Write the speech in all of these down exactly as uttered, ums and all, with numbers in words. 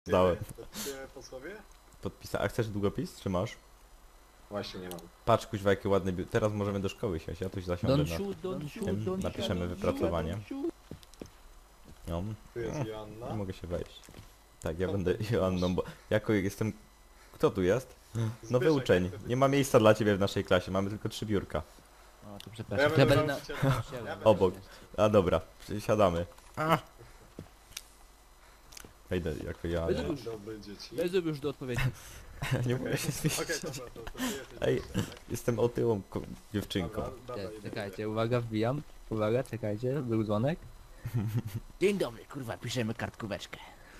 Dałem. Podpisuję posłowie? Podpisa. A chcesz długopis, czy masz? Właśnie nie mam. Patrz, kuźwa, jakie ładne biu... Teraz możemy do szkoły siąść, ja tu zasiądę Don't na... shoot, don't shoot, tym, don't napiszemy shoot, wypracowanie. don't shoot. No, Tu jest nie Joanna. mogę się wejść. Tak, ja Co będę ty Joanną, bo jako jestem... Kto tu jest? Nowy Zbyszek, uczeń. jak ty Nie ma miejsca dla ciebie w naszej klasie, mamy tylko trzy biurka. O, to Ja przepraszam. będę Ja będę na... nauczycielem. nauczycielem. Ja będę Obok. A dobra, siadamy. Wejdę jako ja, ale... Bez- Dobry dzieci. Bez już do odpowiedzi. Nie mogę się zmieścić. Okej, dobra, to, to ty jesteś Ej, nauczycielem, tak? Jestem otyłą ko- dziewczynką. Dobra, dobra, Czekajcie, idę, czekajcie, uwaga, wbijam. Uwaga, czekajcie, był dzwonek. Dzień dobry, kurwa, piszemy kartkóweczkę.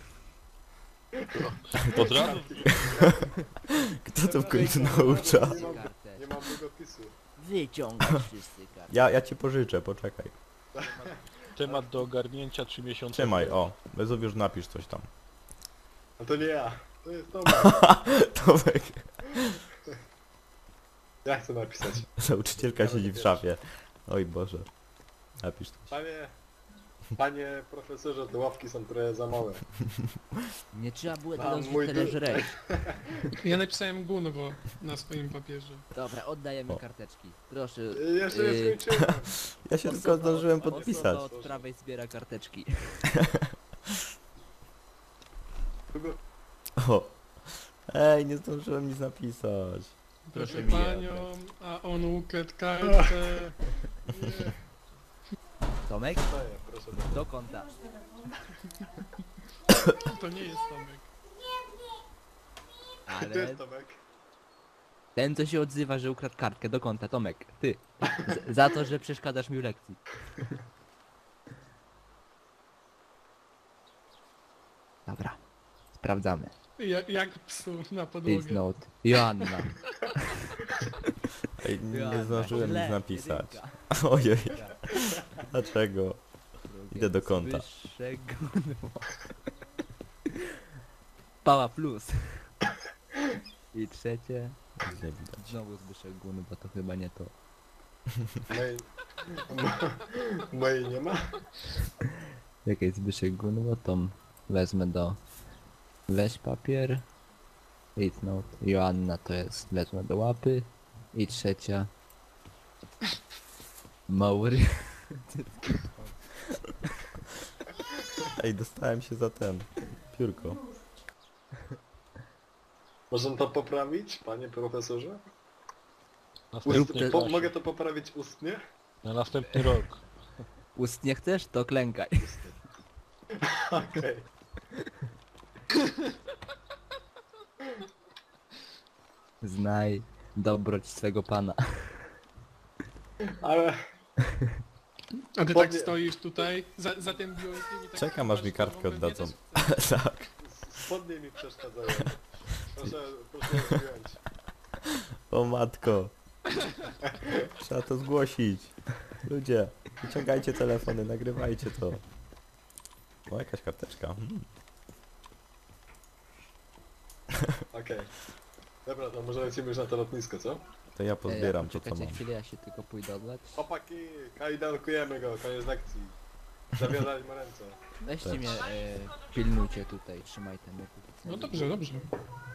Od razu? Kto to w końcu Dobra, naucza? Nie mam, Kartę. nie mam długopisu. Wyciągać wszyscy kartę. Ja, ja ci pożyczę, poczekaj. Temat do ogarnięcia trzy miesiące. Trzymaj, o. Bezuwiusz, napisz coś tam. A to nie ja. To jest Tomek. Tomek. Ja chcę napisać. Nauczycielka siedzi w szafie. Oj Boże. Napisz coś. Panie... Panie profesorze, te ławki są trochę za małe. Nie trzeba było Mam teraz mój tyle du- żreć. Ja napisałem Gunwo na swoim papierze. Dobra, oddajemy O. karteczki. Proszę. Y, Jeszcze nie Yy, skończyłem. Ja się tylko zdążyłem podpisać. Osoba od prawej zbiera karteczki. Długo... O. Ej, nie zdążyłem nic napisać. Proszę Proszę mi panią, a on ukradł kartę. Nie. Tomek, Daję, proszę bardzo. do konta. To nie jest Tomek. To Ale jest Tomek. ten, co się odzywa, że ukradł kartkę, do konta, Tomek, ty. Z za to, że przeszkadzasz mi w lekcji. Dobra, sprawdzamy. Jak, jak psu na Please podłogę. note. Joanna. Ej, nie Joanna, zdążyłem źle, nic napisać. jedynka. Ojej. Dlaczego? Drugie, Idę do konta. Zbyszek Gunwo. Pała plus. I trzecie. Nic nie widać. Znowu Zbyszek Gunwo, to chyba nie to. Mojej... Mojej nie ma? Jak jest Zbyszek Gunwo, to wezmę do... Weź papier. It's note. Joanna to jest, wezmę do łapy. I trzecia. Maury. Ej, dostałem się za ten. Piórko. Można to poprawić, panie profesorze? Następny Ustnie, po, klasie. mogę to poprawić ustnie? Na następny rok. Ust nie chcesz, to klękaj. Okej. Znaj dobroć swego pana. Ale... A ty Podnie- tak stoisz tutaj, za, za tym biurkiem i tak... Czekam, aż mi kartkę Pewnie oddadzą. też- Tak. Spodnie mi przeszkadzają. Proszę, proszę je zdjąć. O matko. Trzeba to zgłosić. Ludzie, wyciągajcie telefony, nagrywajcie to. O, jakaś karteczka. Hmm. Okej. Dobra, to może lecimy już na to lotnisko, co? To ja pozbieram to, co Czekajcie mam. chwilę, ja się tylko pójdę odlać. Chłopaki, kajdankujemy go, koniec lekcji. Zawiązaliśmy ręce. Weźcie Tak. mnie, e, pilnujcie tutaj, trzymaj ten. No dobrze, dobrze.